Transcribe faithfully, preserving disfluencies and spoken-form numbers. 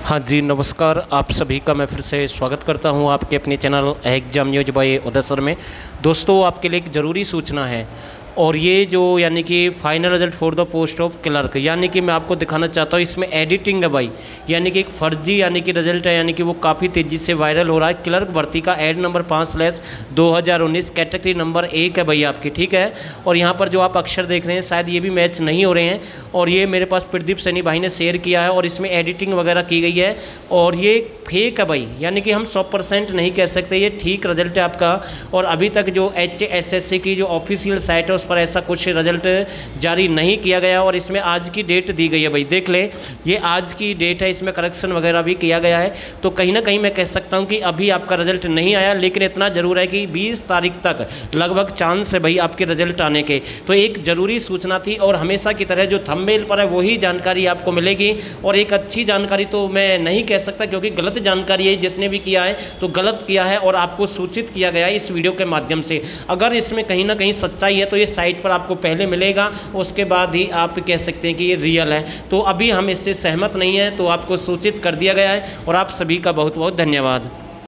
हाँ जी, नमस्कार। आप सभी का मैं फिर से स्वागत करता हूँ आपके अपने channel exam news by Uday sir में। दोस्तों, आपके लिए एक ज़रूरी सूचना है और ये जो यानी कि final result for the post of clerk, यानी कि मैं आपको दिखाना चाहता हूँ इसमें एडिटिंग है भाई। यानी कि एक फर्जी यानी कि रिजल्ट है, यानी कि वो काफ़ी तेज़ी से वायरल हो रहा है। क्लर्क भर्ती का एड नंबर पाँच स्लैश दो हज़ार उन्नीस कैटेगरी नंबर एक है भाई आपकी, ठीक है। और यहाँ पर जो आप अक्षर देख रहे हैं शायद ये भी मैच नहीं हो रहे हैं, और ये मेरे पास प्रदीप सैनी भाई ने शेयर किया है और इसमें एडिटिंग वगैरह की गई है और ये फेक है भाई। यानी कि हम सौ परसेंट नहीं कह सकते, ये ठीक रिजल्ट है आपका। और अभी तक जो एच एस एस सी की जो ऑफिशियल साइट है उस पर ऐसा कुछ रिजल्ट जारी नहीं किया गया और इसमें आज की डेट दी गई है भाई। देख ले, ये आज की डेट है, इसमें करेक्शन वगैरह भी किया गया है। तो कहीं ना कहीं मैं कह सकता हूं कि अभी आपका रिजल्ट नहीं आया, लेकिन इतना ज़रूर है कि बीस तारीख तक लगभग चांस है भाई आपके रिजल्ट आने के। तो एक ज़रूरी सूचना थी और हमेशा की तरह जो थंबनेल पर है वही जानकारी आपको मिलेगी। और एक अच्छी जानकारी तो मैं नहीं कह सकता क्योंकि गलत जानकारी है, जिसने भी किया है तो गलत किया है और आपको सूचित किया गया है इस वीडियो के माध्यम से। अगर इसमें कहीं ना कहीं सच्चाई है तो ये साइट पर आपको पहले मिलेगा, उसके बाद ही आप कह सकते हैं कि ये रियल है। तो अभी हम इससे सहमत नहीं हैं, तो आपको सूचित कर दिया गया है और आप सभी का बहुत बहुत धन्यवाद।